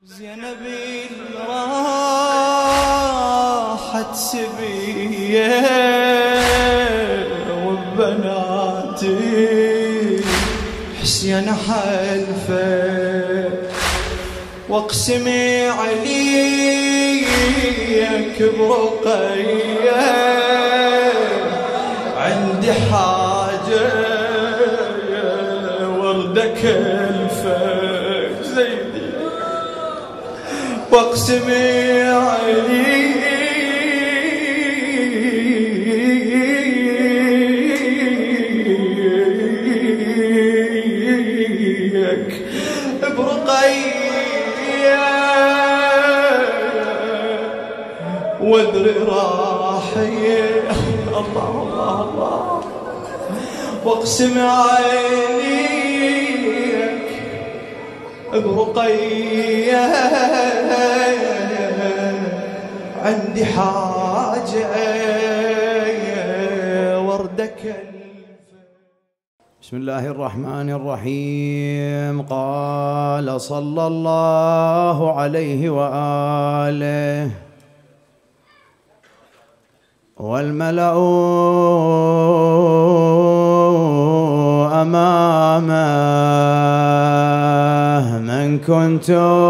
زينبي راحت سبيه وبناتي حسين حلفه واقسمي عليك برقيه عندي حاجه وردك الفه زيدي واقسمي عليك برقيه وادري راحيه الله الله الله واقسم عليك برقيه عندي حاجه وردك. بسم الله الرحمن الرحيم. قال صلى الله عليه وآله والملأ أمامه من كنت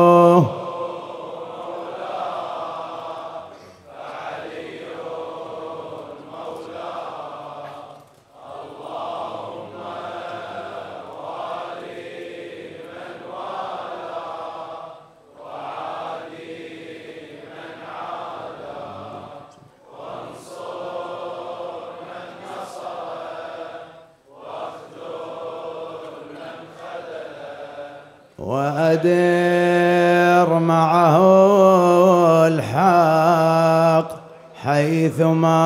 وأدر معه الحق حيثما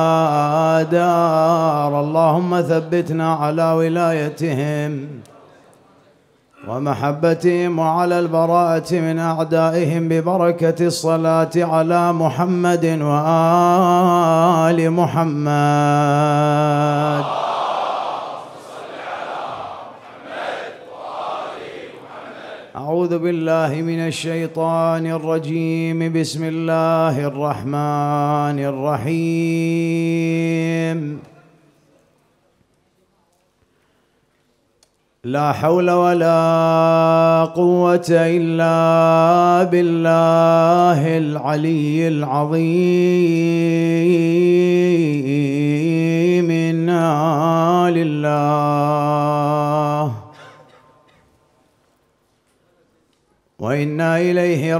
دار. اللهم ثبتنا على ولايتهم ومحبتهم وعلى البراءة من أعدائهم ببركة الصلاة على محمد وآل محمد. أعوذ بالله من الشيطان الرجيم. بسم الله الرحمن الرحيم. لا حول ولا قوة إلا بالله العلي العظيم. إنا لله وإنا إليه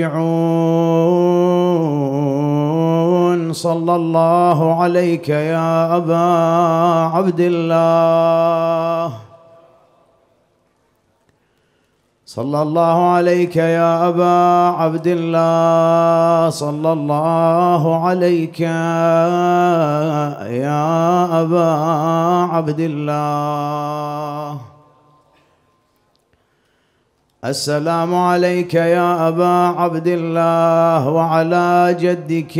راجعون. صلى الله عليك يا أبا عبد الله. صلى الله عليك يا أبا عبد الله. صلى الله عليك يا أبا عبد الله. السلام عليك يا أبا عبد الله وعلى جدك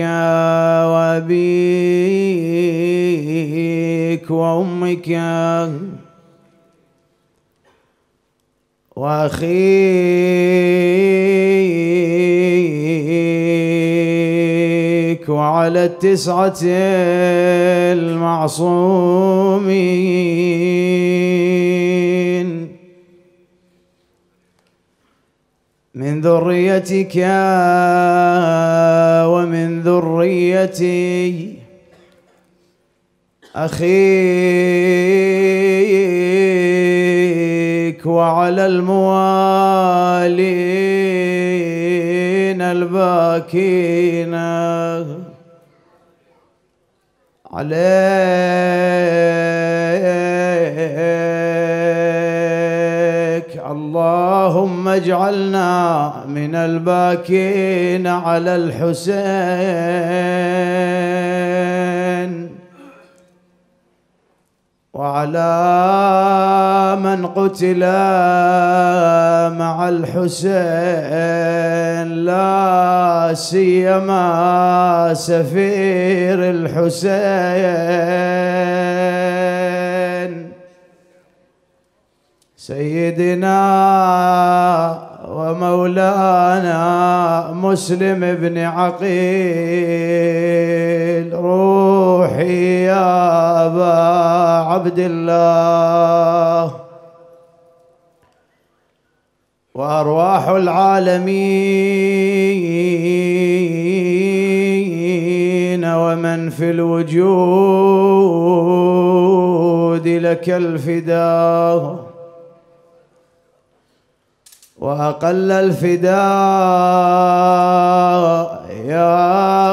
وأبيك وأمك وأخيك وعلى التسعة المعصومين من ذريتك ومن ذريتي أخيك وعلى الموالين الباكين عليك. اللهم اجعلنا من الباكين على الحسين وعلى من قتل مع الحسين لا سيما سفير الحسين سيدنا ومولانا مسلم بن عقيل. روحي يا أبا عبد الله، وأرواح العالمين ومن في الوجود لك الفداء، وأقل الفداء يا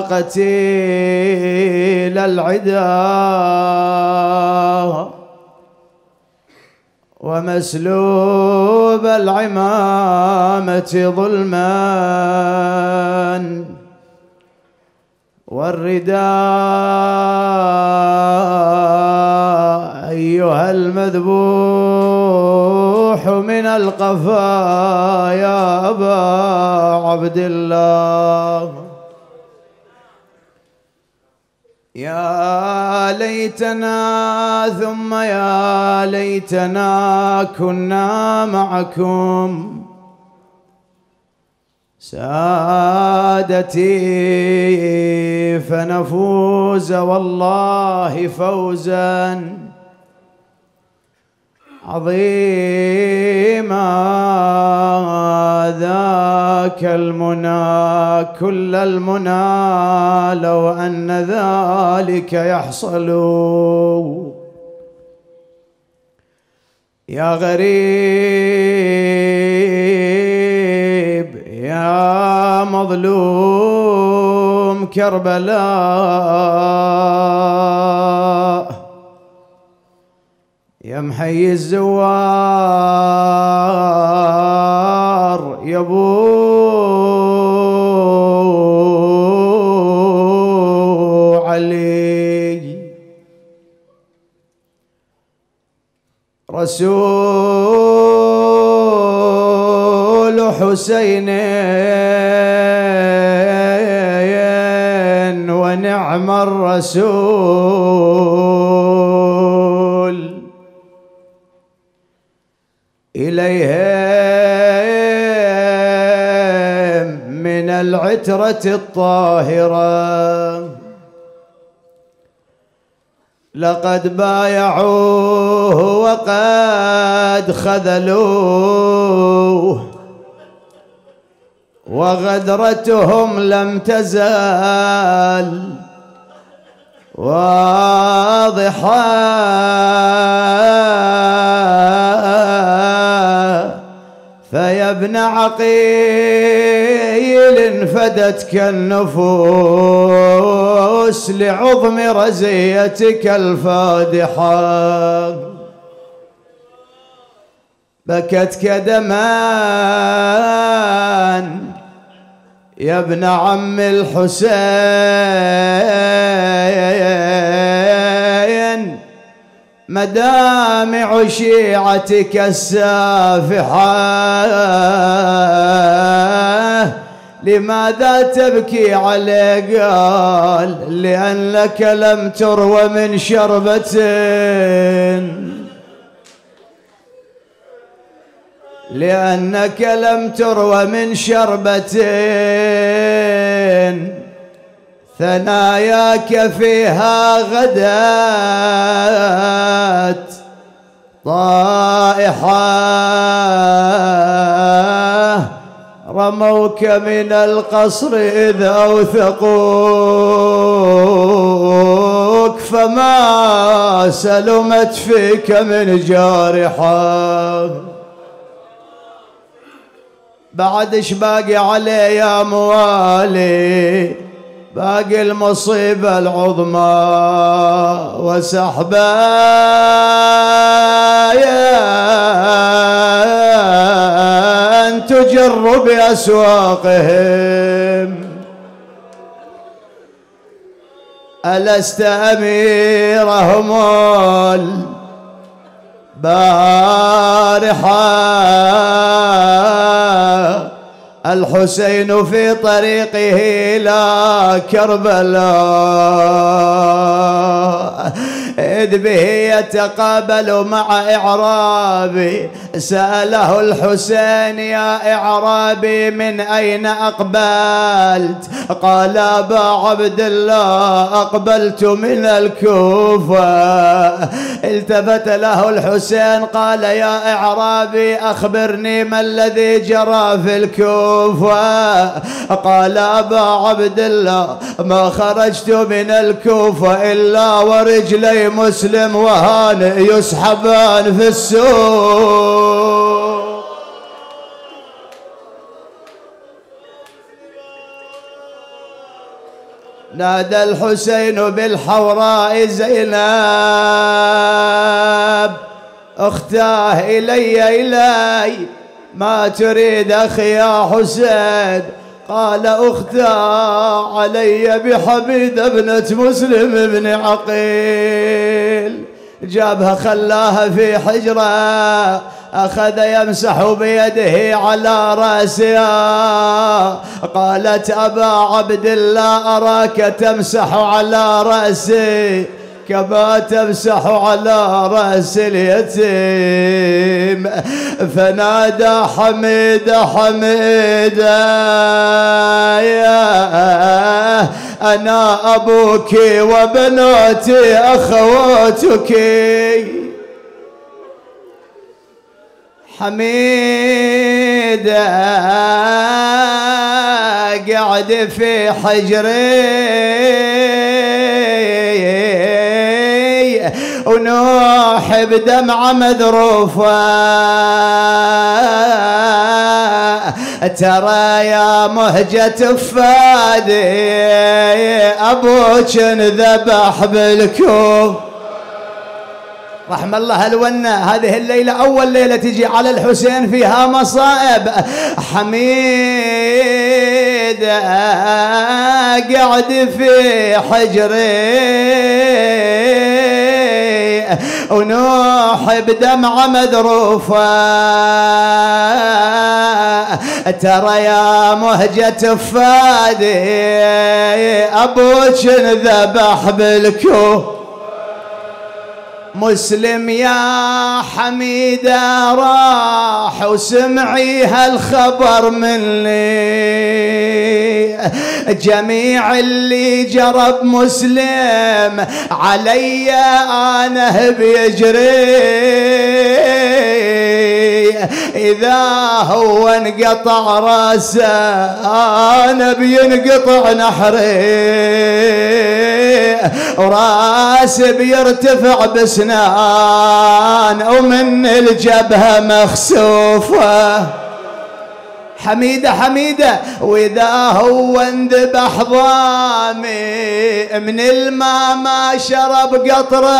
قتيل العدا ومسلوب العمامة ظلما، والرداء أيها المذبوح من القفا يا أبا عبد الله. يا ليتنا ثم يا ليتنا كنا معكم سادتي، فنفوز والله فوزا عظيما. ذاك المنى كل المنى لو أن ذلك يحصل. يا غريب يا مظلوم كربلاء، يا محيي الزوار يا ابو علي، رسول حسين ونعم الرسول، إليهم من العترة الطاهرة لقد بايعوه وقد خذلوه، وغدرتهم لم تزال واضحة، فيا ابن عقيل فدتك النفوس لعظم رزيتك الفادحة، بكتك دمان يا ابن عم الحسين، مدامع شيعتك السافحة، لماذا تبكي عليه؟ قال لأنك لم تروى من شربة، لأنك لم تروى من شربة ثناياك فيها غدات طائحة، رموك من القصر إذ أوثقوك، فما سلمت فيك من جارحة. بعد ايش باقي عليه يا موالي؟ باقي المصيبة العظمى وسحبا تجر بأسواقهم، ألست أميرهم البارحة؟ الحسين في طريقه إلى كربلاء إذ به يتقابل مع إعرابي. سأله الحسين يا إعرابي من أين أقبلت؟ قال أبا عبد الله أقبلت من الكوفة. التفت له الحسين قال يا إعرابي أخبرني ما الذي جرى في الكوفة؟ قال أبا عبد الله ما خرجت من الكوفة إلا ورجلي مسلم وهانئ يسحبان في السوق. نادى الحسين بالحوراء زينب اختاه إلي ما تريد أخي يا حسين؟ قال اختاه علي بحميدة ابنة مسلم بن عقيل. جابها خلاها في حجرة أخذ يمسح بيده على رأسها. قالت أبا عبد الله أراك تمسح على رأسي كما تمسح على رأس اليتيم. فنادى حميدة حميدة يا أنا أبوك وبناتي أخواتك. حميدة قعد في حجري ونوح بدمعة مذروفة. ترى يا مهجة فادي أبوك انذبح بالكوف. رحم الله الونا، هذه الليلة أول ليلة تجي على الحسين فيها مصائب. حميدة قعد في حجري ونوح بدمعة مذروفة. ترى يا مهجة فادي أبوك انذبح بالكوف. مسلم يا حميدة راح وسمعي هالخبر مني. جميع اللي جرب مسلم علي أنا بيجري. إذا هو انقطع راسه أنا بينقطع نحري. وراسي بيرتفع بسنان ومن الجبهة مخسوفة. حميدة حميدة وإذا هو انذبح ضامي من الماء ما شرب قطرة.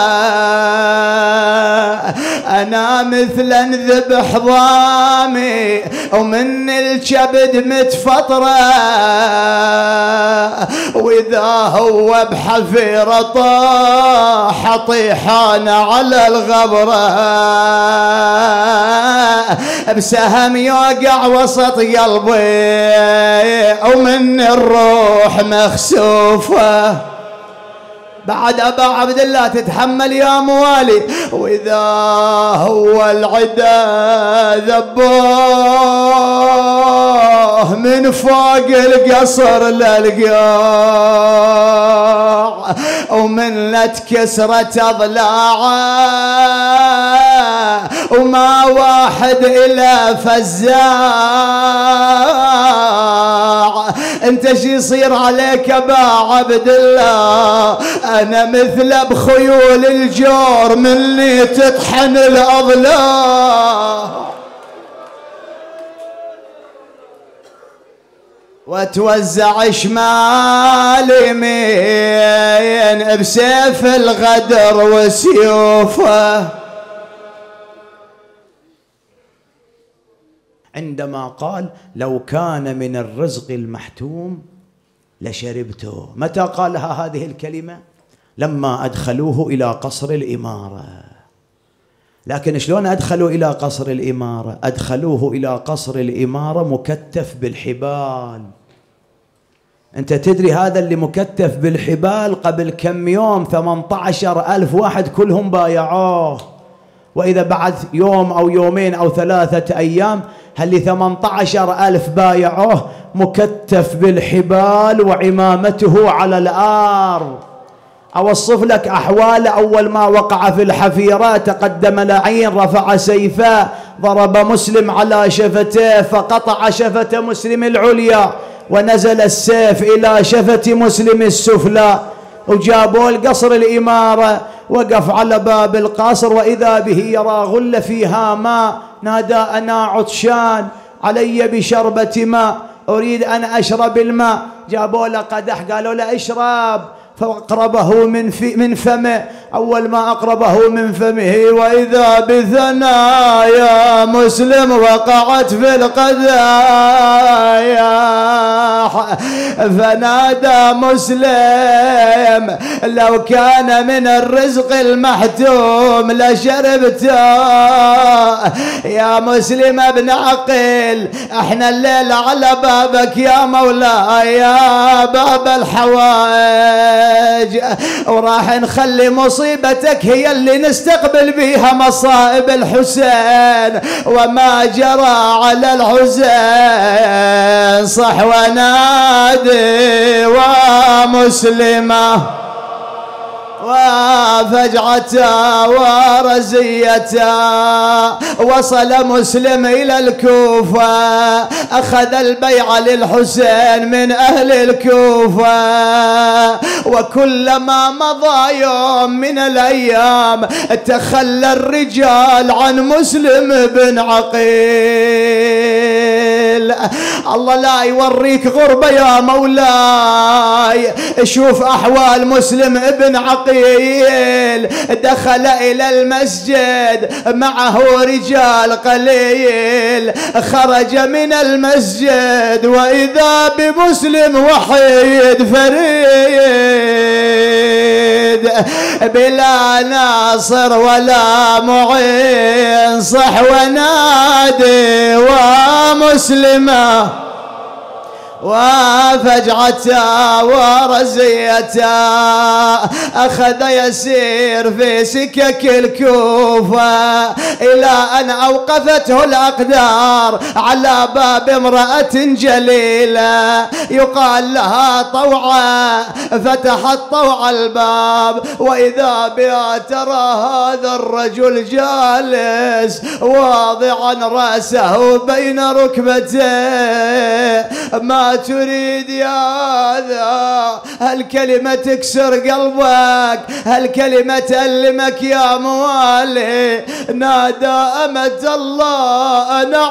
أنا مثل انذبح ضامي ومن الكبد متفطرة. وإذا هو بحفيرة طاح طيحان على الغبرة. بسهم يوقع وسط قلبي ومن الروح مخسوفة. بعد أبا عبد الله تتحمل يا موالي. وإذا هو العدا ذبوه من فوق القصر للقاع ومن لا تكسرت أضلاعه وما واحد إلا فزاع. انت شي يصير عليك أبا عبد الله؟ أنا مثل بخيول الجور من اللي تطحن الأضلاع. وتوزع شمال يمين بسيف الغدر وسيوفه. عندما قال لو كان من الرزق المحتوم لشربته. متى قالها هذه الكلمة؟ لما أدخلوه إلى قصر الإمارة. لكن شلون أدخلوا إلى قصر الإمارة؟ أدخلوه إلى قصر الإمارة مكتف بالحبال. أنت تدري هذا اللي مكتف بالحبال قبل كم يوم 18,000 واحد كلهم بايعوه، وإذا بعد يوم أو يومين أو 3 أيام هل 18,000 بايعوه مكتف بالحبال وعمامته على الأرض. أوصف لك أحواله. أول ما وقع في الحفيرة تقدم لعين رفع سيفه ضرب مسلم على شفته فقطع شفة مسلم العليا، ونزل السيف إلى شفة مسلم السفلى، وجابوا القصر الإمارة. وقف على باب القصر وإذا به يرى غلة فيها ماء، نادى أنا عطشان علي بشربة ماء أريد أن أشرب الماء. جابوا له قدح قالوا له اشرب، فأقربه من فمه. أول ما أقربه من فمه وإذا بثنايا مسلم وقعت في القدايا، فنادى مسلم لو كان من الرزق المحتوم لشربته. يا مسلم ابن عقل احنا الليل على بابك يا مولاي يا باب الحوائج، وراح نخلي مصيبتك هي اللي نستقبل بيها مصائب الحسين. وما جرى على الحسين صح ونادي ومسلمة وفجعته ورزيته. وصل مسلم إلى الكوفة، أخذ البيعة للحسين من أهل الكوفة. وكلما مضى يوم من الأيام تخلى الرجال عن مسلم بن عقيل. الله لا يوريك غربة يا مولاي. شوف أحوال مسلم ابن عقيل. دخل إلى المسجد معه رجال قليل، خرج من المسجد وإذا بمسلم وحيد فريد بلا ناصر ولا معين صح ونادي ومسلمة وفجعته ورزيته. أخذ يسير في سكك الكوفة إلى أن أوقفته الأقدار على باب امرأة جليلة يقال لها طوعة. فتحت طوع الباب وإذا بها ترى هذا الرجل جالس واضعا رأسه بين ركبتيه. ما تريد يا هذا؟ هالكلمة تكسر قلبك، هالكلمة تألمك يا موالي. نادى أمة الله أنا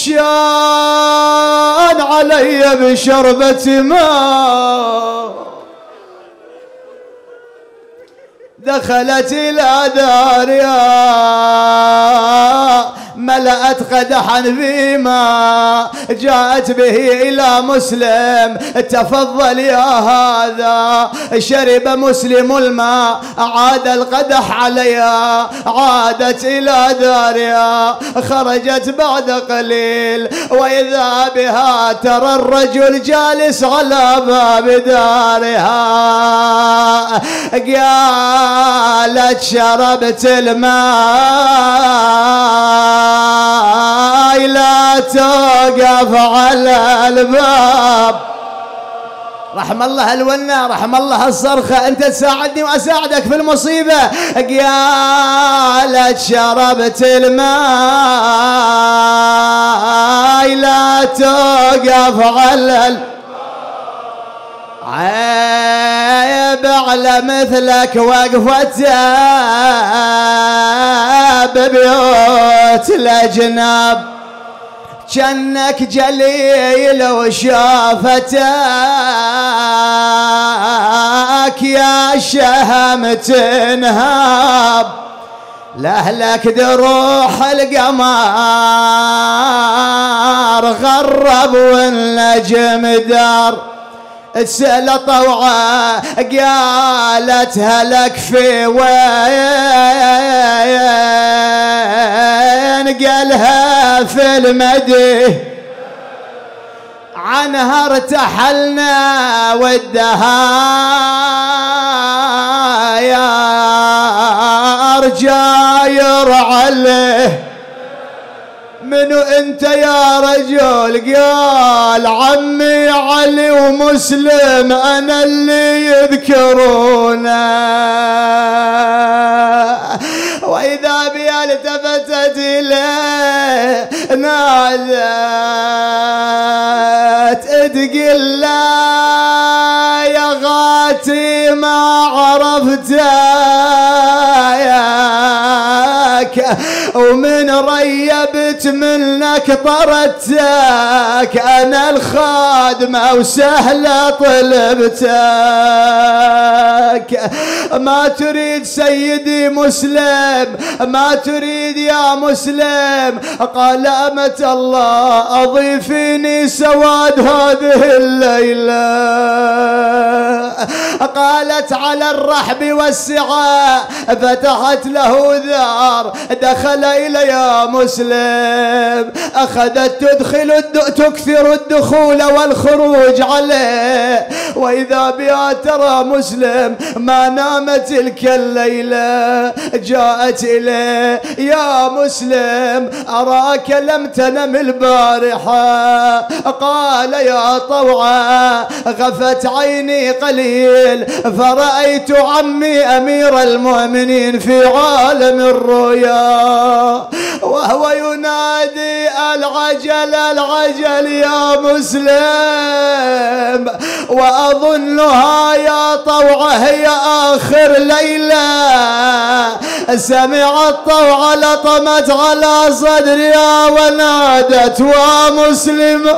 عطشان علي بشربة ماء. دخلت إلى دارها ملأت قدحا في ماء، جاءت به إلى مسلم. تفضل يا هذا. شرب مسلم الماء، عاد القدح عليها، عادت إلى دارها. خرجت بعد قليل وإذا بها ترى الرجل جالس على باب دارها. قالت شربت الماء لا توقف على الباب. رحم الله الونا، رحم الله الصرخة، انت تساعدني واساعدك في المصيبة. قالت شربت الماء لا توقف على الباب. عيب على مثلك وقفته ببيوت الأجناب، جنك جليل وشافتك يا شهم تنهاب. لأهلك دروح القمر غرب والنجم دار. تسأل طوعة قالت هلك في وين؟ قالها في المدي عنها ارتحلنا والدهايا جاير عليه. منو انت يا رجل؟ قال عمي علي ومسلم انا اللي يذكرونا. واذا بي التفتت اليه نادت تقول لا يا غاتي ما عرفتك ومن ريبت منك طردتك انا الخادمه وسهله طلبتك. ما تريد سيدي مسلم؟ ما تريد يا مسلم؟ قال أمة الله أضيفيني سواد هذه الليلة. قالت على الرحب والسعاء فتحت له ذار دخل إلى يا مسلم. أخذت تكثر الدخول والخروج عليه. وإذا بها ترى مسلم ما نام تلك الليلة. جاءت إليه يا مسلم أراك لم تنم البارحة. قال يا طوعا غفت عيني قليل فرأيت عمي أمير المؤمنين في عالم الرؤيا وهو ينادي العجل العجل يا مسلم. وأظنها يا طوعة هي آخر ليلة سمعت طوعة لطمت على صدرها ونادت ومسلم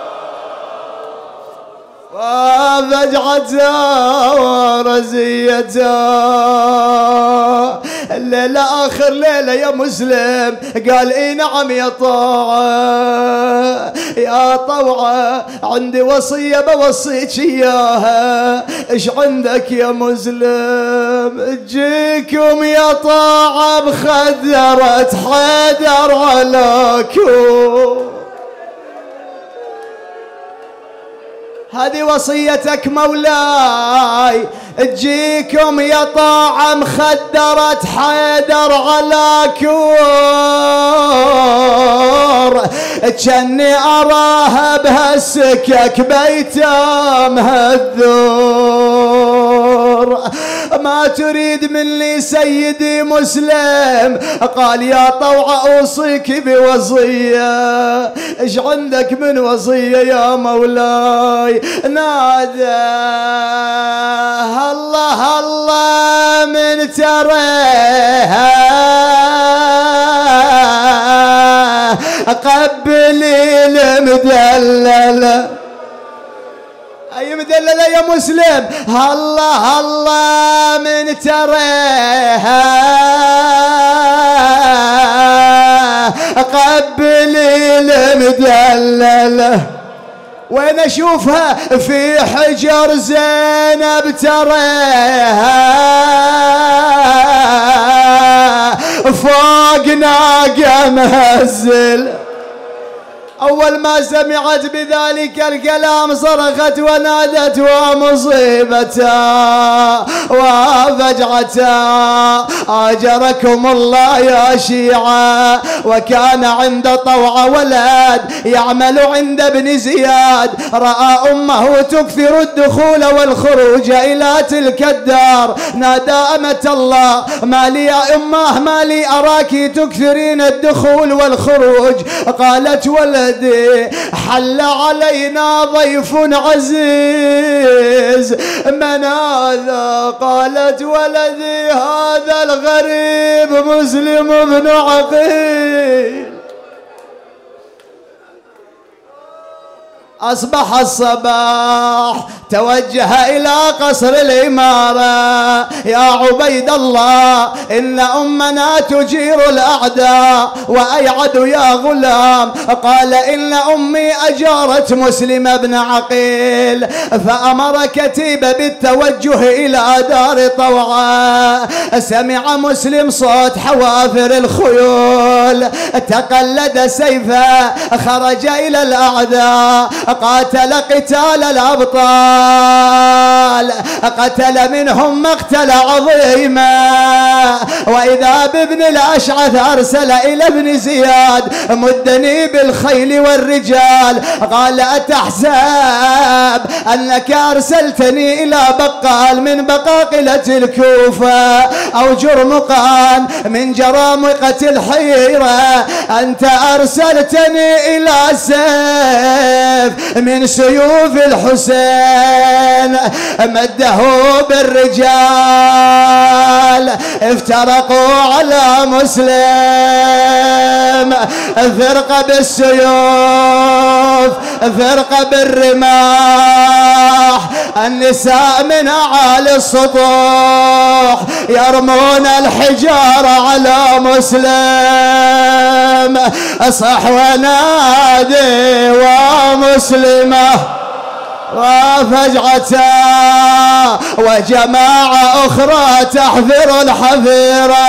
وفجعتها ورزيتها. الليلة آخر ليلة يا مسلم. قال اي نعم يا طوعة. يا طوعة عندي وصية بوصيك اياها. ايش عندك يا مسلم؟ تجيكم يا طوعة بخدرة حيدر علىكم. هذه وصيتك مولاي. تجيكم يا طاعة مخدرة حيدر على كور. جني أراها بهالسكك بيتام هالذور. ما تريد مني سيدي مسلم؟ قال يا طوعة أوصيك بوصية. إيش عندك من وصية يا مولاي؟ نادى الله الله من تريها قبلي المدللة. أي مدللة يا مسلم؟ الله الله من تريها قبلي المدللة. وين اشوفها؟ في حجر زينب تريها فوق ناقة مهزل. أول ما سمعت بذلك الكلام صرخت ونادت ومصيبتها وفجعتها. أجركم الله يا شيعة. وكان عند طوعة ولد يعمل عند ابن زياد. رأى أمه تكثر الدخول والخروج إلى تلك الدار. نادى أمة الله ما لي يا أمه ما لي أراك تكثرين الدخول والخروج؟ قالت ولد حل علينا ضيف عزيز. من هذا؟ قالت ولدي هذا الغريب مسلم بن عقيل. أصبح الصباح توجه إلى قصر الإمارة. يا عبيد الله إن أمنا تجير الأعداء وأيعد يا غلام. قال إن أمي أجارت مسلم بن عقيل فأمر كتيبة بالتوجه إلى دار طوعة. سمع مسلم صوت حوافر الخيول تقلد سيفه خرج إلى الأعداء قاتل قتال الأبطال قتل منهم مقتل عظيما. وإذا بابن الأشعث أرسل إلى ابن زياد مدني بالخيل والرجال قال أتحسب أنك أرسلتني إلى بقال من بقاقلة الكوفة أو جرمقان من جرامقة الحيرة؟ أنت أرسلتني إلى سيف من سيوف الحسين مده بالرجال افترقوا على مسلم فرقة بالسيوف فرقة بالرماح. النساء من أعالي السطوح يرمون الحجارة على مسلم. أصح ونادي ومسلمة وفجعته وجماعة أخرى تحفر الحفيرة.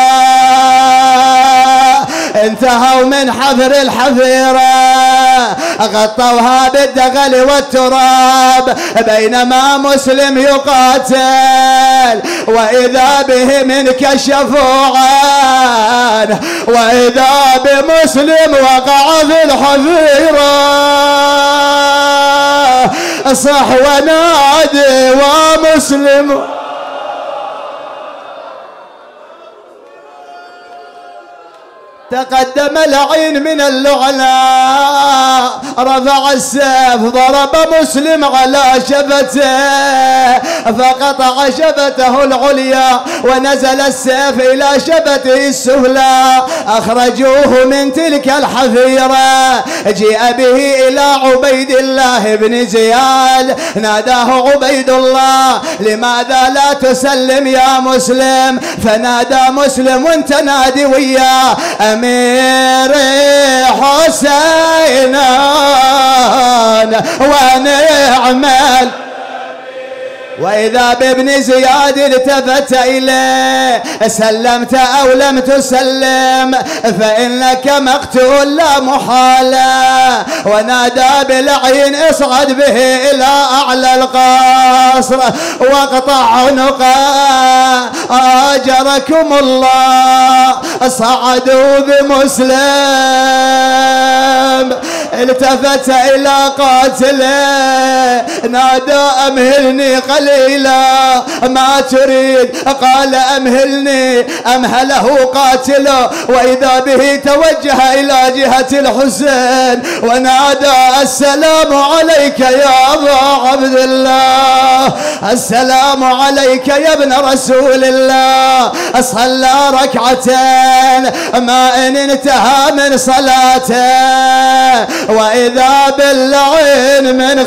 انتهوا من حفر الحفيرة غطوها بالدغل والتراب بينما مسلم يقاتل وإذا بهم انكشفوا عنه وإذا بمسلم وقع في الحفيرة. صح ونادي ومسلم تقدم العين من اللعنة رفع السيف ضرب مسلم على شفته فقطع شفته العليا ونزل السيف إلى شفته السفلى. أخرجوه من تلك الحفيرة جيء به إلى عبيد الله بن زياد ناداه عبيد الله لماذا لا تسلم يا مسلم؟ فنادى مسلم وانت نادي وياه أمير حسين ونعمل. وإذا بابن زياد التفت إليه سلمت أو لم تسلم فإنك مقتول لا محالة. ونادى بالعين اصعد به إلى أعلى القصر واقطع عنقه أجركم الله. صعدوا بمسلم التفت إلى قاتله نادى أمهلني قليلا ما تريد؟ قال أمهلني. أمهله قاتله وإذا به توجه إلى جهة الحسين ونادى السلام عليك يا أبا عبد الله السلام عليك يا ابن رسول الله. صلى ركعتين ما إن انتهى من صلاته وإذا باللعين من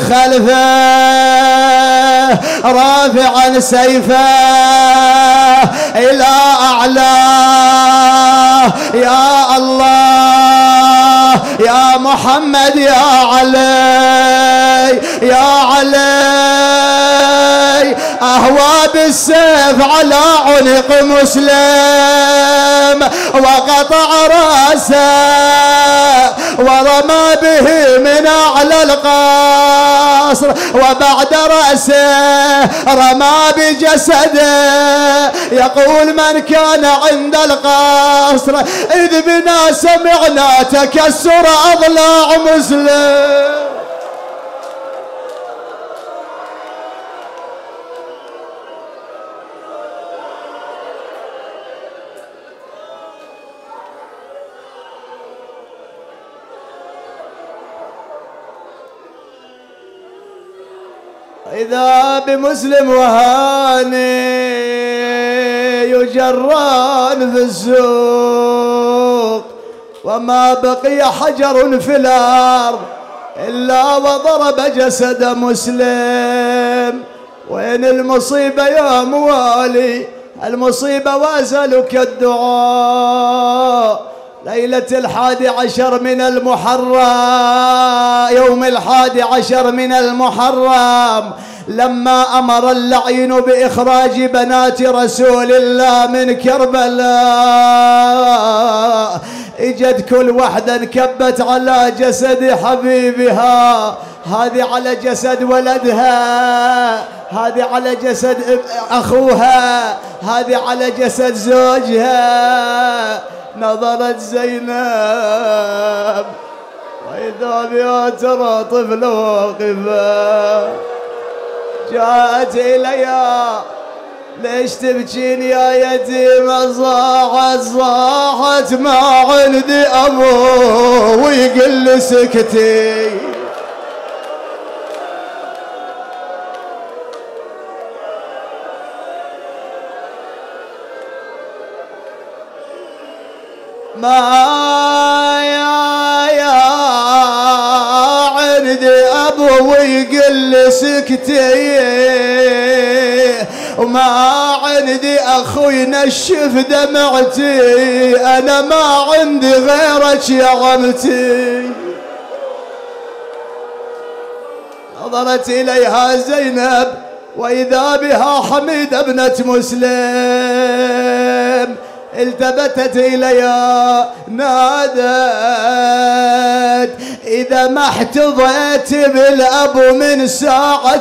خلفه رافعا سيفه إلى أعلاه. يا الله يا محمد يا علي يا علي. أهوى بالسيف على عنق مسلم وقطع رأسه ورمى به من أعلى القصر وبعد رأسه رمى بجسده. يقول من كان عند القصر إذ بنا سمعنا تكسر أضلاع مسلم. إذا بمسلم وهاني يجران في السوق وما بقي حجر في الأرض إلا وضرب جسد مسلم. وين المصيبة يا موالي؟ المصيبة وأسألك الدعاء. ليلة 11 من المحرم، يوم 11 من المحرم، لما أمر اللعين بإخراج بنات رسول الله من كربلاء، اجت كل واحدة انكبت على جسد حبيبها، هذه على جسد ولدها، هذه على جسد أخوها، هذه على جسد زوجها. نظرت زينب وإذا بها ترى طفل واقفة، جاءت إليها ليش تبكين يا يتيمة؟ صاحت ما عندي أبو، ويقول لي سكتي. ما يا عندي أبو، ويقول لي سكتي، وما عندي أخوي نشف دمعتي، أنا ما عندي غيرك يا عمتي. نظرت إليها زينب وإذا بها حميدة ابنة مسلم، التفتت إليها نادت إذا ما احتضيت بالأبو من ساعة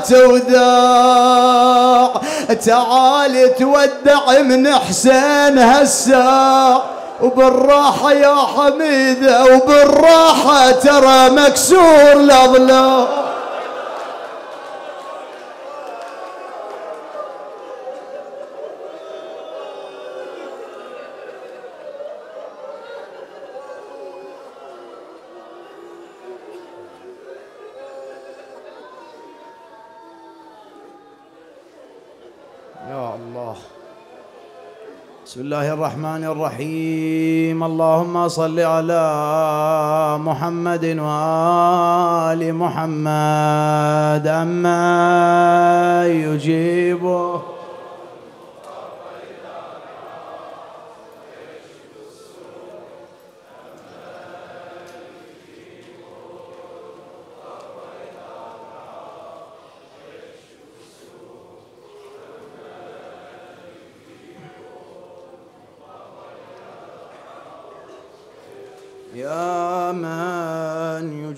وداع، تعالي تودع من حسين هالساع، وبالراحة يا حميدة وبالراحة ترى مكسور الأضلاع. يا الله. بسم الله الرحمن الرحيم. اللهم صل على محمد وآل محمد. أما يجيبه يا من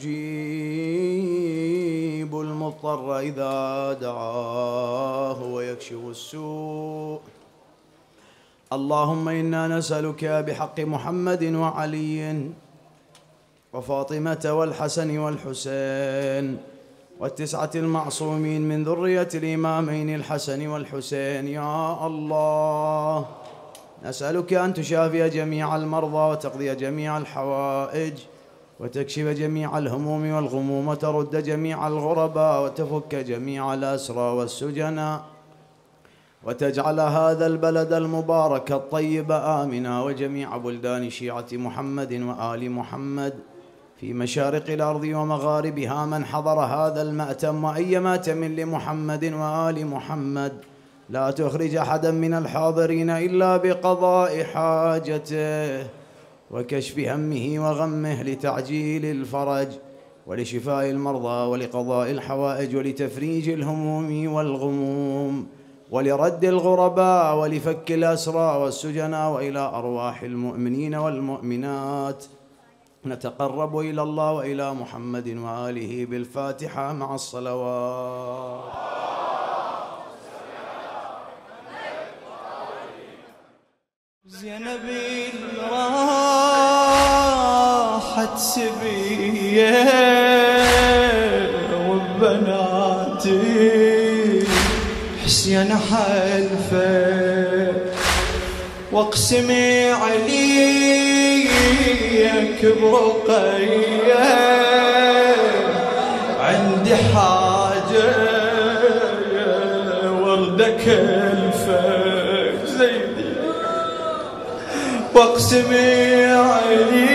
يجيب المضطر إذا دعاه ويكشف السوء. اللهم إنا نسألك بحق محمد وعلي وفاطمة والحسن والحسين والتسعة المعصومين من ذرية الإمامين الحسن والحسين، يا الله نسألك أن تشافي جميع المرضى وتقضي جميع الحوائج وتكشف جميع الهموم والغموم وترد جميع الغرباء وتفك جميع الأسرى والسجناء وتجعل هذا البلد المبارك الطيب آمنا وجميع بلدان شيعة محمد وآل محمد في مشارق الأرض ومغاربها من حضر هذا المأتم وأي ماتم لمحمد وآل محمد لا تخرج أحدا من الحاضرين إلا بقضاء حاجته وكشف همه وغمه لتعجيل الفرج ولشفاء المرضى ولقضاء الحوائج ولتفريج الهموم والغموم ولرد الغرباء ولفك الأسرى والسجناء وإلى أرواح المؤمنين والمؤمنات. نتقرب إلى الله وإلى محمد وآله بالفاتحة مع الصلوات. زينبي راحت سبيه وبناتي حسين حلفه واقسمي عليك برقيه عندي حاجه وردك الفه زيدي واقسمي عليك